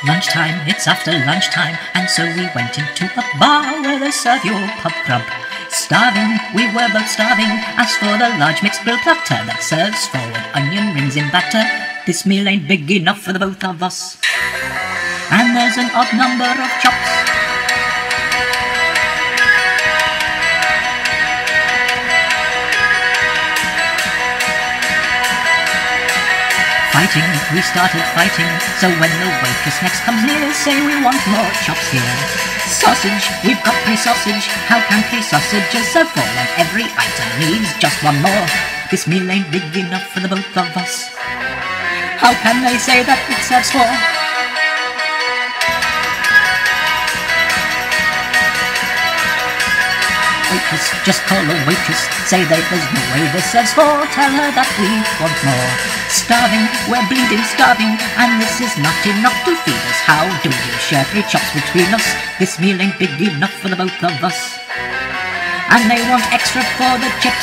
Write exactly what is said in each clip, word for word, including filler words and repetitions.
Lunchtime, it's after lunchtime, and so we went into a bar where they serve your pub grub. Starving, we were both starving. As for the large mixed grill platter that serves forward onion rings in batter, this meal ain't big enough for the both of us. And there's an odd number of chops. Fighting, we started fighting, so when the waitress next comes near, say we want more chops here. Sausage, we've got three sausage. How can three sausages serve four when every item needs just one more? This meal ain't big enough for the both of us. How can they say that it serves four? Waitress, just call a waitress. Say that there's no way this serves four. Tell her that we want more. Starving, we're bleeding starving, and this is not enough to feed us. How do we share three chops between us? This meal ain't big enough for the both of us. And they want extra for the chips.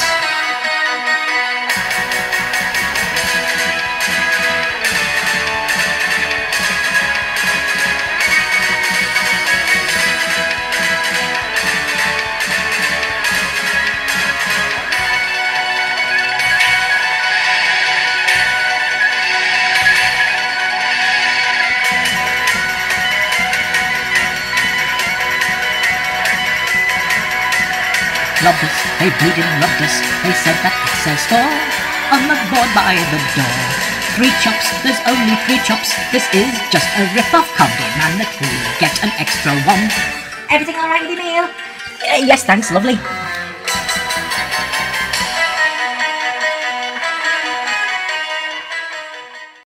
Robbed us, they bleeding robbed us. They said that it says four on the board by the door. Three chops, there's only three chops. This is just a rip-off. Come demand that we get an extra one. Everything alright with your meal? Uh, yes, thanks, lovely.